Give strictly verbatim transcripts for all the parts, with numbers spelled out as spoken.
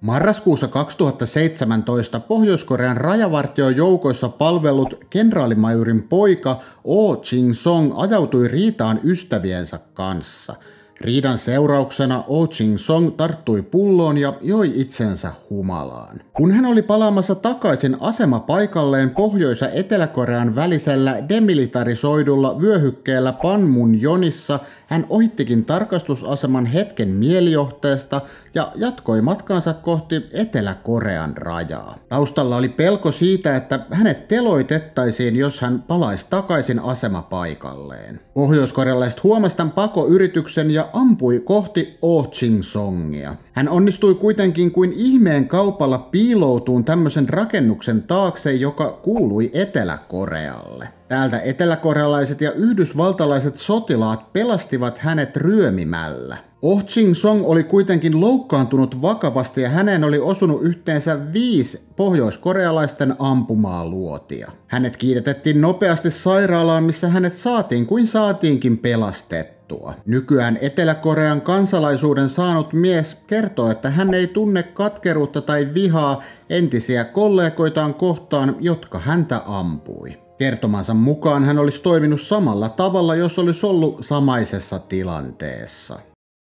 Marraskuussa kaksituhattaseitsemäntoista Pohjois-Korean rajavartiojoukoissa palvellut kenraalimajurin poika Oh Ching-song ajautui riitaan ystäviensä kanssa. Riidan seurauksena Oh Ching-song tarttui pulloon ja joi itsensä humalaan. Kun hän oli palaamassa takaisin asemapaikalleen Pohjois- ja Etelä-Korean välisellä demilitarisoidulla vyöhykkeellä Panmunjonissa, hän ohittikin tarkastusaseman hetken mielijohteesta ja jatkoi matkaansa kohti Etelä-Korean rajaa. Taustalla oli pelko siitä, että hänet teloitettaisiin, jos hän palaisi takaisin asemapaikalleen. Pohjois-korealaiset huomasi tämän pakoyrityksen ja ampui kohti Oh Ching-songia. Hän onnistui kuitenkin kuin ihmeen kaupalla piiloutuun tämmöisen rakennuksen taakse, joka kuului Etelä-Korealle. Täältä eteläkorealaiset ja yhdysvaltalaiset sotilaat pelastivat hänet ryömimällä. Oh Ching-song oli kuitenkin loukkaantunut vakavasti ja häneen oli osunut yhteensä viisi pohjoiskorealaisten ampumaa luotia. Hänet kiiretettiin nopeasti sairaalaan, missä hänet saatiin kuin saatiinkin pelastettua. Nykyään Etelä-Korean kansalaisuuden saanut mies kertoo, että hän ei tunne katkeruutta tai vihaa entisiä kollegoitaan kohtaan, jotka häntä ampui. Kertomansa mukaan hän olisi toiminut samalla tavalla, jos olisi ollut samaisessa tilanteessa.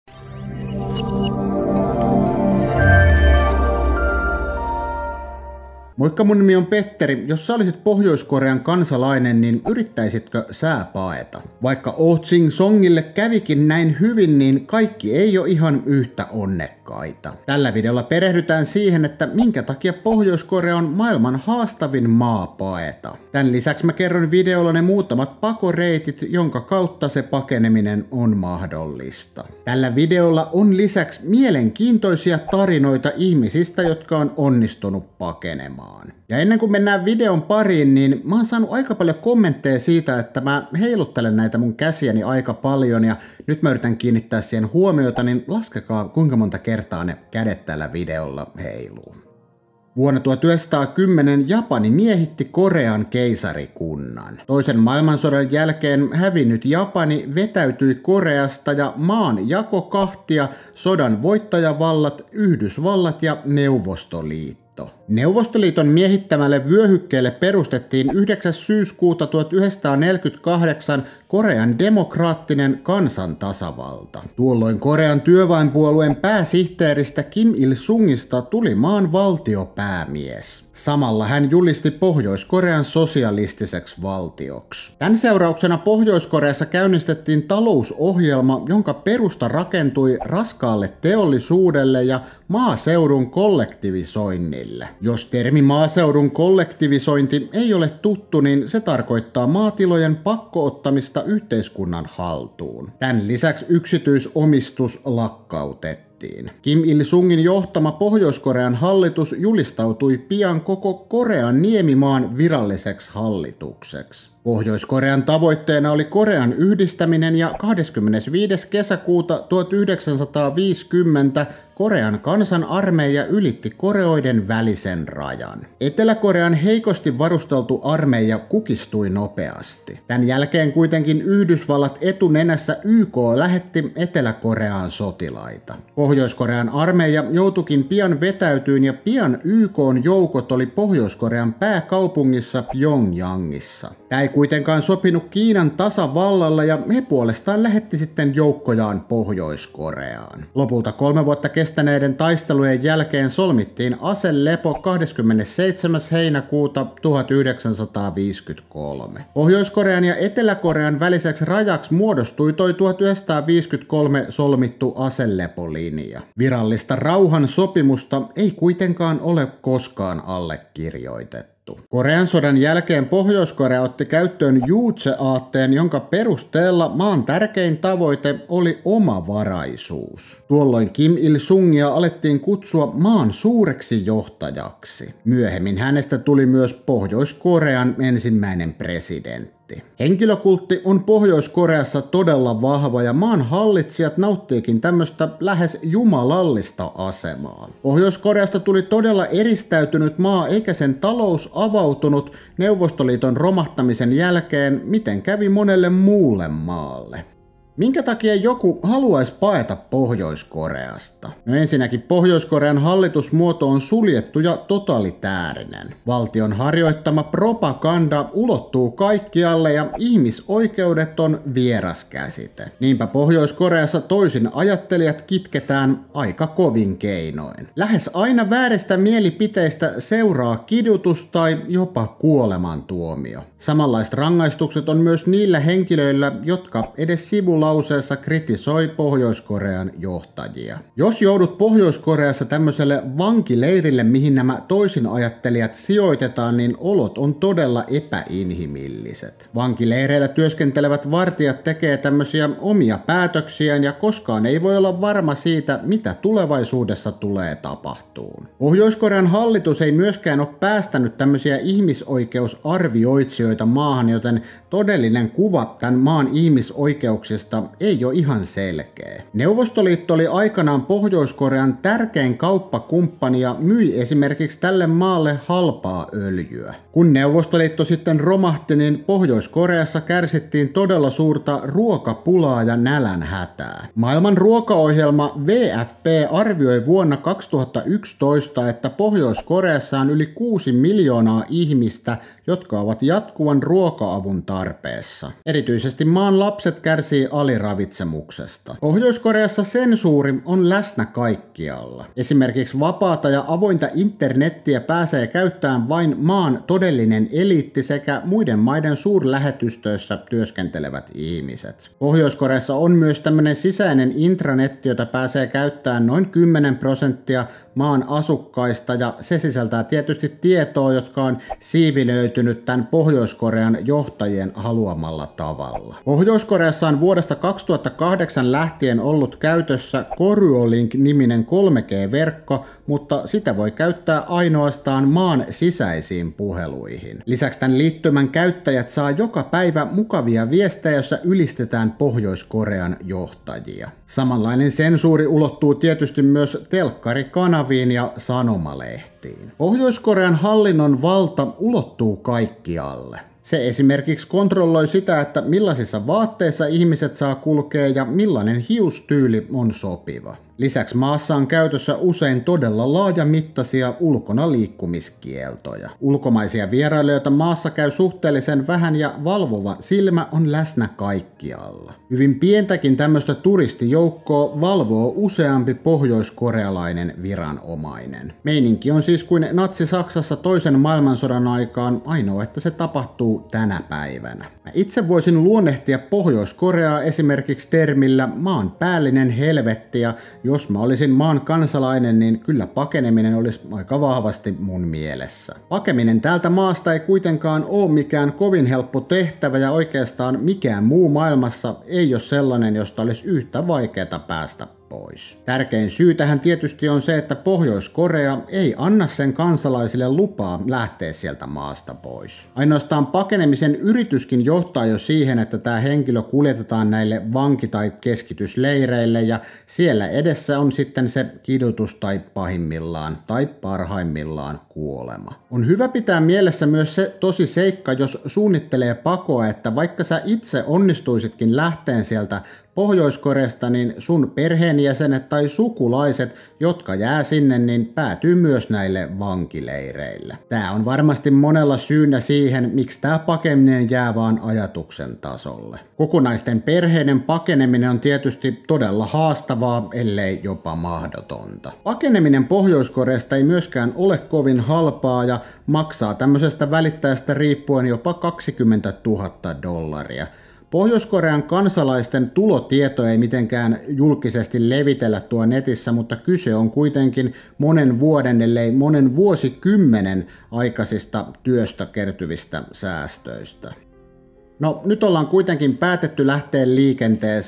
Moikka, mun nimi on Petteri. Jos sä olisit Pohjois-Korean kansalainen, niin yrittäisitkö sä paeta? Vaikka Oh Ching-songille kävikin näin hyvin, niin kaikki ei ole ihan yhtä onnekkaita. Tällä videolla perehdytään siihen, että minkä takia Pohjois-Korea on maailman haastavin maa paeta. Tän lisäksi mä kerron videolla ne muutamat pakoreitit, jonka kautta se pakeneminen on mahdollista. Tällä videolla on lisäksi mielenkiintoisia tarinoita ihmisistä, jotka on onnistunut pakenemaan. Ja ennen kuin mennään videon pariin, niin mä oon saanut aika paljon kommentteja siitä, että mä heiluttelen näitä mun käsiäni aika paljon ja nyt mä yritän kiinnittää siihen huomiota, niin laskekaa kuinka monta kertaa ne kädet tällä videolla heiluu. Vuonna tuhatyhdeksänsataakymmenen Japani miehitti Korean keisarikunnan. Toisen maailmansodan jälkeen hävinnyt Japani vetäytyi Koreasta ja maan jako kahtia sodan voittajavallat Yhdysvallat ja Neuvostoliitto. Neuvostoliiton miehittämälle vyöhykkeelle perustettiin yhdeksäs syyskuuta tuhatyhdeksänsataaneljäkymmentäkahdeksan Korean demokraattinen kansantasavalta. Tuolloin Korean työväenpuolueen pääsihteeristä Kim Il-sungista tuli maan valtiopäämies. Samalla hän julisti Pohjois-Korean sosialistiseksi valtioksi. Tämän seurauksena Pohjois-Koreassa käynnistettiin talousohjelma, jonka perusta rakentui raskaalle teollisuudelle ja maaseudun kollektivisoinnille. Jos termi maaseudun kollektivisointi ei ole tuttu, niin se tarkoittaa maatilojen pakkoottamista yhteiskunnan haltuun. Tämän lisäksi yksityisomistus lakkautettiin. Kim Il-sungin johtama Pohjois-Korean hallitus julistautui pian koko Korean niemimaan viralliseksi hallitukseksi. Pohjois-Korean tavoitteena oli Korean yhdistäminen ja kahdeskymmenesviides kesäkuuta tuhatyhdeksänsataaviisikymmentä Korean kansanarmeija ylitti Koreoiden välisen rajan. Etelä-Korean heikosti varusteltu armeija kukistui nopeasti. Tämän jälkeen kuitenkin Yhdysvallat etunenässä Y K lähetti Etelä-Koreaan sotilaita. Pohjois-Korean armeija joutuikin pian vetäytyyn ja pian Y K:n joukot oli Pohjois-Korean pääkaupungissa Pyongyangissa. Tämä ei kuitenkaan sopinut Kiinan tasavallalle ja he puolestaan lähetti sitten joukkojaan Pohjois-Koreaan. Lopulta kolme vuotta kestäneiden taistelujen jälkeen solmittiin aselepo kahdeskymmenesseitsemäs heinäkuuta tuhatyhdeksänsataaviisikymmentäkolme. Pohjois-Korean ja Etelä-Korean väliseksi rajaksi muodostui toi tuhatyhdeksänsataaviisikymmentäkolme solmittu aselepolinja. Virallista rauhan sopimusta ei kuitenkaan ole koskaan allekirjoitettu. Korean sodan jälkeen Pohjois-Korea otti käyttöön Juche-aatteen, jonka perusteella maan tärkein tavoite oli omavaraisuus. Tuolloin Kim Il-sungia alettiin kutsua maan suureksi johtajaksi. Myöhemmin hänestä tuli myös Pohjois-Korean ensimmäinen presidentti. Henkilökultti on Pohjois-Koreassa todella vahva ja maan hallitsijat nauttiikin tämmöistä lähes jumalallista asemaa. Pohjois-Koreasta tuli todella eristäytynyt maa eikä sen talous avautunut Neuvostoliiton romahtamisen jälkeen, miten kävi monelle muulle maalle. Minkä takia joku haluaisi paeta Pohjois-Koreasta? No ensinnäkin Pohjois-Korean hallitusmuoto on suljettu ja totalitäärinen. Valtion harjoittama propaganda ulottuu kaikkialle ja ihmisoikeudet on vieras käsite. Niinpä Pohjois-Koreassa toisin ajattelijat kitketään aika kovin keinoin. Lähes aina vääristä mielipiteistä seuraa kidutus tai jopa kuolemantuomio. Samanlaiset rangaistukset on myös niillä henkilöillä, jotka edes sivulauseessa kritisoi Pohjois-Korean johtajia. Jos joudut Pohjois-Koreassa tämmöiselle vankileirille, mihin nämä toisinajattelijat sijoitetaan, niin olot on todella epäinhimilliset. Vankileireillä työskentelevät vartijat tekee tämmöisiä omia päätöksiään ja koskaan ei voi olla varma siitä, mitä tulevaisuudessa tulee tapahtuun. Pohjois-Korean hallitus ei myöskään ole päästänyt tämmöisiä ihmisoikeusarvioitsijoita maahan, joten todellinen kuva tämän maan ihmisoikeuksista ei ole ihan selkeä. Neuvostoliitto oli aikanaan Pohjois-Korean tärkein kauppakumppani ja myi esimerkiksi tälle maalle halpaa öljyä. Kun Neuvostoliitto sitten romahti, niin Pohjois-Koreassa kärsittiin todella suurta ruokapulaa ja nälänhätää. Maailman ruokaohjelma W F P arvioi vuonna kaksituhattayksitoista, että Pohjois-Koreassa on yli kuusi miljoonaa ihmistä, jotka ovat jatkuvan ruoka-avun tarpeessa. Erityisesti maan lapset kärsii aliravitsemuksesta. Pohjois-Koreassa sensuuri on läsnä kaikkialla. Esimerkiksi vapaata ja avointa internettiä pääsee käyttämään vain maan todellinen eliitti sekä muiden maiden suurlähetystöissä työskentelevät ihmiset. Pohjois-Koreassa on myös tämmöinen sisäinen intranetti, jota pääsee käyttämään noin kymmenen prosenttia maan asukkaista, ja se sisältää tietysti tietoa, jotka on siivilöitynyt tämän Pohjois-Korean johtajien haluamalla tavalla. Pohjois-Koreassa on vuodesta kaksituhattakahdeksan lähtien ollut käytössä Koryolink-niminen kolme G-verkko, mutta sitä voi käyttää ainoastaan maan sisäisiin puheluihin. Lisäksi tämän liittymän käyttäjät saa joka päivä mukavia viestejä, joissa ylistetään Pohjois-Korean johtajia. Samanlainen sensuuri ulottuu tietysti myös telkkarikanaviin ja sanomalehtiin. Pohjois-Korean hallinnon valta ulottuu kaikkialle. Se esimerkiksi kontrolloi sitä, että millaisissa vaatteissa ihmiset saa kulkea ja millainen hiustyyli on sopiva. Lisäksi maassa on käytössä usein todella laajamittaisia ulkona liikkumiskieltoja. Ulkomaisia vierailijoita maassa käy suhteellisen vähän ja valvova silmä on läsnä kaikkialla. Hyvin pientäkin tämmöistä turistijoukkoa valvoo useampi pohjoiskorealainen viranomainen. Meininki on siis kuin Natsi-Saksassa toisen maailmansodan aikaan, ainoa että se tapahtuu tänä päivänä. Mä itse voisin luonnehtia Pohjois-Koreaa esimerkiksi termillä maanpäällinen helvetti, ja jos mä olisin maan kansalainen, niin kyllä pakeneminen olisi aika vahvasti mun mielessä. Pakeminen täältä maasta ei kuitenkaan ole mikään kovin helppo tehtävä, ja oikeastaan mikään muu maailmassa ei ole sellainen, josta olisi yhtä vaikeaa päästä pois. Tärkein syy tähän tietysti on se, että Pohjois-Korea ei anna sen kansalaisille lupaa lähteä sieltä maasta pois. Ainoastaan pakenemisen yrityskin johtaa jo siihen, että tämä henkilö kuljetetaan näille vanki- tai keskitysleireille, ja siellä edessä on sitten se kidutus tai pahimmillaan tai parhaimmillaan kuolema. On hyvä pitää mielessä myös se tosi seikka, jos suunnittelee pakoa, että vaikka sä itse onnistuisitkin lähteen sieltä Pohjois-Koreasta, niin sun perheenjäsenet tai sukulaiset, jotka jää sinne, niin päätyy myös näille vankileireille. Tää on varmasti monella syynä siihen, miksi tää pakeminen jää vaan ajatuksen tasolle. Kokonaisten perheiden pakeneminen on tietysti todella haastavaa, ellei jopa mahdotonta. Pakeneminen Pohjois-Koreasta ei myöskään ole kovin halpaa ja maksaa tämmöisestä välittäjästä riippuen jopa kaksikymmentätuhatta dollaria. Pohjois-Korean kansalaisten tulotietoja ei mitenkään julkisesti levitellä tuo netissä, mutta kyse on kuitenkin monen vuoden, ellei monen vuosikymmenen aikaisista työstä kertyvistä säästöistä. No nyt ollaan kuitenkin päätetty lähteä liikenteeseen.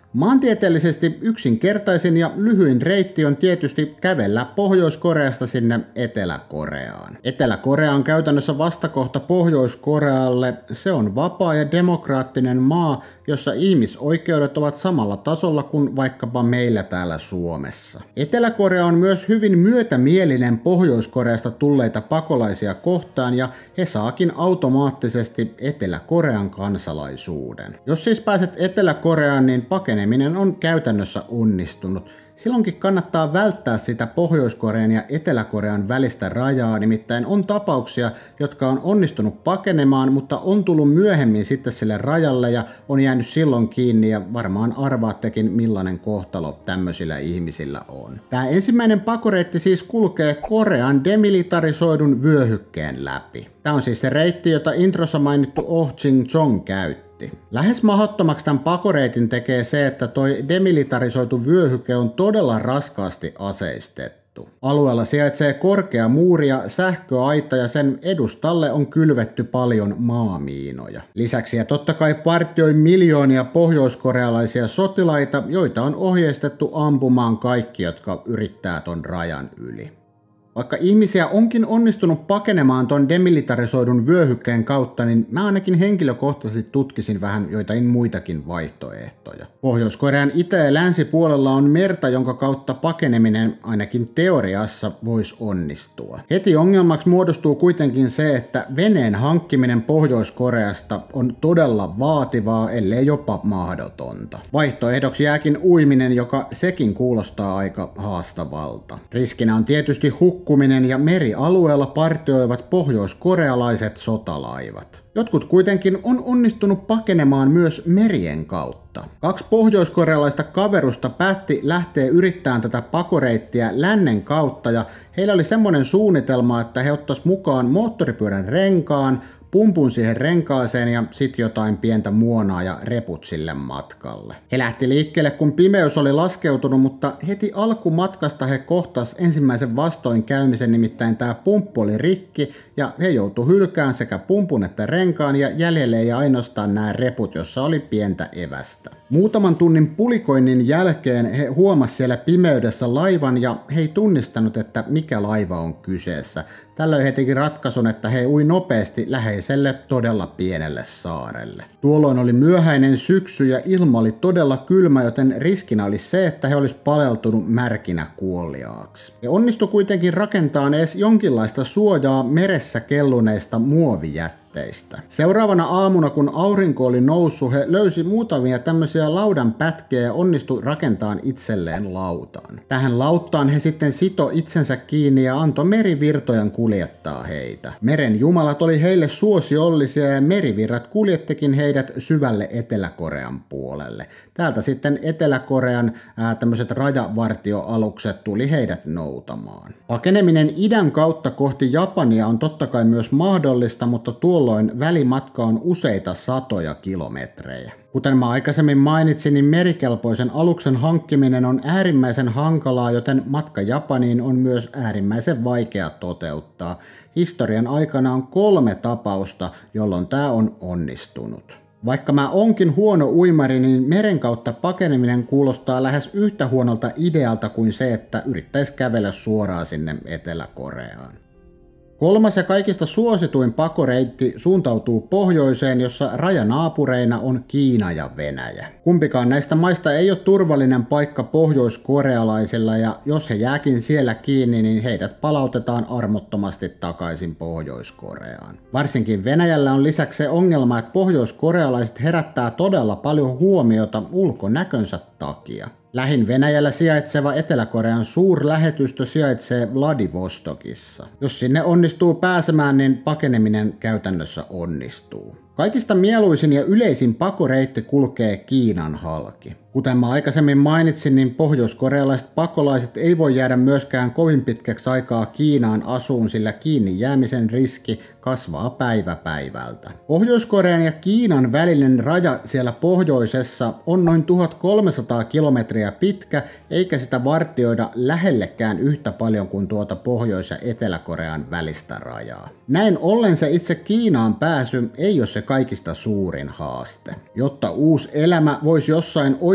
Maantieteellisesti yksinkertaisin ja lyhyin reitti on tietysti kävellä Pohjois-Koreasta sinne Etelä-Koreaan. Etelä-Korea on käytännössä vastakohta Pohjois-Korealle. Se on vapaa ja demokraattinen maa, jossa ihmisoikeudet ovat samalla tasolla kuin vaikkapa meillä täällä Suomessa. Etelä-Korea on myös hyvin myötämielinen Pohjois-Koreasta tulleita pakolaisia kohtaan ja he saakin automaattisesti Etelä-Korean kansalaisuuden. Jos siis pääset Etelä-Koreaan, niin pakeneminen on käytännössä onnistunut. Silloinkin kannattaa välttää sitä Pohjois-Korean ja Etelä-Korean välistä rajaa, nimittäin on tapauksia, jotka on onnistunut pakenemaan, mutta on tullut myöhemmin sitten sille rajalle ja on jäänyt silloin kiinni ja varmaan arvaattekin millainen kohtalo tämmöisillä ihmisillä on. Tämä ensimmäinen pakoreitti siis kulkee Korean demilitarisoidun vyöhykkeen läpi. Tämä on siis se reitti, jota introssa mainittu Oh Ching-chong käytti. Lähes mahdottomaksi tämän pakoreitin tekee se, että toi demilitarisoitu vyöhyke on todella raskaasti aseistettu. Alueella sijaitsee korkea muuri ja sähköaita ja sen edustalle on kylvetty paljon maamiinoja. Lisäksi ja totta kai partioi miljoonia pohjoiskorealaisia sotilaita, joita on ohjeistettu ampumaan kaikki, jotka yrittää ton rajan yli. Vaikka ihmisiä onkin onnistunut pakenemaan ton demilitarisoidun vyöhykkeen kautta, niin mä ainakin henkilökohtaisesti tutkisin vähän joitain muitakin vaihtoehtoja. Pohjois-Korean itä- ja länsipuolella on merta, jonka kautta pakeneminen ainakin teoriassa voisi onnistua. Heti ongelmaksi muodostuu kuitenkin se, että veneen hankkiminen Pohjois-Koreasta on todella vaativaa, ellei jopa mahdotonta. Vaihtoehdoksi jääkin uiminen, joka sekin kuulostaa aika haastavalta. Riskinä on tietysti hukkuminen ja merialueella partioivat pohjoiskorealaiset sotalaivat. Jotkut kuitenkin on onnistunut pakenemaan myös merien kautta. Kaksi pohjoiskorealaista kaverusta päätti lähteä yrittämään tätä pakoreittiä lännen kautta ja heillä oli semmoinen suunnitelma, että he ottaisivat mukaan moottoripyörän renkaan, pumpun siihen renkaaseen ja sit jotain pientä muonaa ja reput sille matkalle. He lähti liikkeelle, kun pimeys oli laskeutunut, mutta heti alkumatkasta he kohtas ensimmäisen vastoinkäymisen, nimittäin tämä pumppu oli rikki ja he joutu hylkään sekä pumpun että renkaan ja jäljelle ei ainoastaan nämä reput, jossa oli pientä evästä. Muutaman tunnin pulikoinnin jälkeen he huomasivat siellä pimeydessä laivan ja he ei tunnistanut, että mikä laiva on kyseessä. Tällöin he teki ratkaisun, että he ui nopeasti läheiselle todella pienelle saarelle. Tuolloin oli myöhäinen syksy ja ilma oli todella kylmä, joten riskinä oli se, että he olisivat paleltunut märkinä kuoliaaksi. He onnistu kuitenkin rakentamaan edes jonkinlaista suojaa meressä kelluneista muovijätteistä. Seuraavana aamuna, kun aurinko oli noussut, he löysi muutamia tämmöisiä laudan pätkiä ja onnistu rakentamaan itselleen lautaan. Tähän lauttaan he sitten sito itsensä kiinni ja antoi merivirtojen kuljettaa heitä. Meren jumalat oli heille suosiollisia ja merivirrat kuljettikin heidät syvälle Etelä-Korean puolelle. Täältä sitten Etelä-Korean ää, tämmöiset rajavartioalukset tuli heidät noutamaan. Pakeneminen idän kautta kohti Japania on totta kai myös mahdollista, mutta tuolloin välimatka on useita satoja kilometrejä. Kuten mä aikaisemmin mainitsin, niin merikelpoisen aluksen hankkiminen on äärimmäisen hankalaa, joten matka Japaniin on myös äärimmäisen vaikea toteuttaa. Historian aikana on kolme tapausta, jolloin tämä on onnistunut. Vaikka mä onkin huono uimari, niin meren kautta pakeneminen kuulostaa lähes yhtä huonolta idealta kuin se, että yrittäisi kävellä suoraan sinne Etelä-Koreaan. Kolmas ja kaikista suosituin pakoreitti suuntautuu pohjoiseen, jossa rajanaapureina on Kiina ja Venäjä. Kumpikaan näistä maista ei ole turvallinen paikka pohjoiskorealaisilla ja jos he jääkin siellä kiinni, niin heidät palautetaan armottomasti takaisin Pohjois-Koreaan. Varsinkin Venäjällä on lisäksi se ongelma, että pohjoiskorealaiset herättää todella paljon huomiota ulkonäkönsä takia. Lähin Venäjällä sijaitseva Etelä-Korean suurlähetystö sijaitsee Vladivostokissa. Jos sinne onnistuu pääsemään, niin pakeneminen käytännössä onnistuu. Kaikista mieluisin ja yleisin pakoreitti kulkee Kiinan halki. Kuten mä aikaisemmin mainitsin, niin pohjoiskorealaiset pakolaiset ei voi jäädä myöskään kovin pitkäksi aikaa Kiinaan asuun, sillä kiinni jäämisen riski kasvaa päivä päivältä. Pohjois-Korean ja Kiinan välinen raja siellä pohjoisessa on noin tuhatkolmesataa kilometriä pitkä, eikä sitä vartioida lähellekään yhtä paljon kuin tuota Pohjois- ja Etelä-Korean välistä rajaa. Näin ollen se itse Kiinaan pääsy ei ole se kaikista suurin haaste. Jotta uusi elämä voisi jossain oikein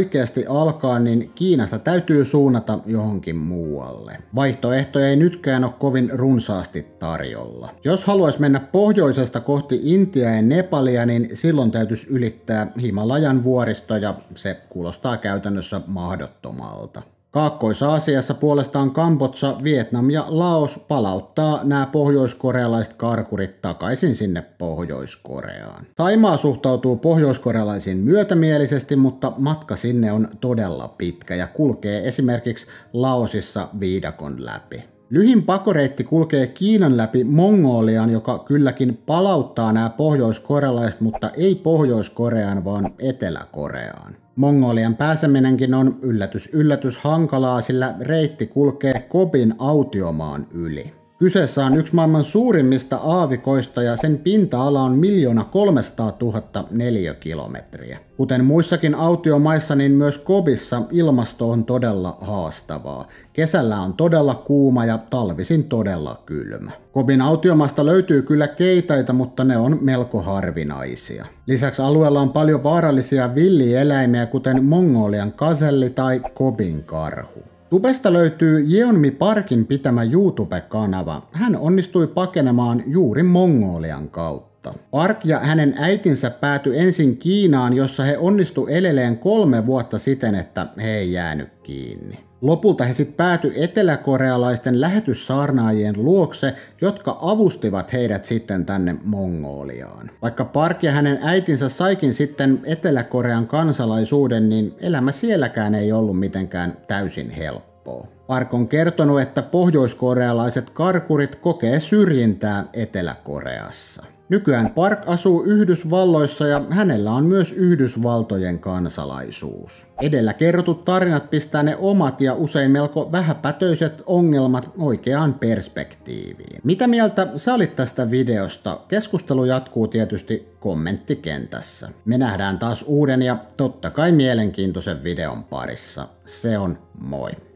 oikeasti alkaa, niin Kiinasta täytyy suunnata johonkin muualle. Vaihtoehtoja ei nytkään ole kovin runsaasti tarjolla. Jos haluaisi mennä pohjoisesta kohti Intiaa ja Nepalia, niin silloin täytyisi ylittää Himalajan vuoristo ja se kuulostaa käytännössä mahdottomalta. Kaakkois-Aasiassa puolestaan Kambodža, Vietnam ja Laos palauttaa nämä pohjoiskorealaiset karkurit takaisin sinne Pohjois-Koreaan. Thaimaa suhtautuu pohjoiskorealaisiin myötämielisesti, mutta matka sinne on todella pitkä ja kulkee esimerkiksi Laosissa viidakon läpi. Lyhin pakoreitti kulkee Kiinan läpi Mongoliaan, joka kylläkin palauttaa nämä pohjoiskorealaiset, mutta ei Pohjois-Koreaan, vaan Etelä-Koreaan. Mongolian pääseminenkin on yllätys yllätys hankalaa, sillä reitti kulkee Kobin autiomaan yli. Kyseessä on yksi maailman suurimmista aavikoista ja sen pinta-ala on miljoona kolmesataatuhatta neliökilometriä. Kuten muissakin autiomaissa, niin myös Kobissa ilmasto on todella haastavaa. Kesällä on todella kuuma ja talvisin todella kylmä. Kobin autiomaasta löytyy kyllä keitaita, mutta ne on melko harvinaisia. Lisäksi alueella on paljon vaarallisia villieläimiä, kuten Mongolian gazelli tai Kobin karhu. Tubesta löytyy Yeonmi Parkin pitämä YouTube-kanava. Hän onnistui pakenemaan juuri Mongolian kautta. Park ja hänen äitinsä päätyi ensin Kiinaan, jossa he onnistu eleleen kolme vuotta siten, että he ei jäänyt kiinni. Lopulta he sitten päätyi eteläkorealaisten lähetyssaarnaajien luokse, jotka avustivat heidät sitten tänne Mongoliaan. Vaikka Park ja hänen äitinsä saikin sitten Etelä-Korean kansalaisuuden, niin elämä sielläkään ei ollut mitenkään täysin helppoa. Park on kertonut, että pohjoiskorealaiset karkurit kokee syrjintää Etelä-Koreassa. Nykyään Park asuu Yhdysvalloissa ja hänellä on myös Yhdysvaltojen kansalaisuus. Edellä kerrotut tarinat pistää ne omat ja usein melko vähäpätöiset ongelmat oikeaan perspektiiviin. Mitä mieltä sä olit tästä videosta? Keskustelu jatkuu tietysti kommenttikentässä. Me nähdään taas uuden ja totta kai mielenkiintoisen videon parissa. Se on moi!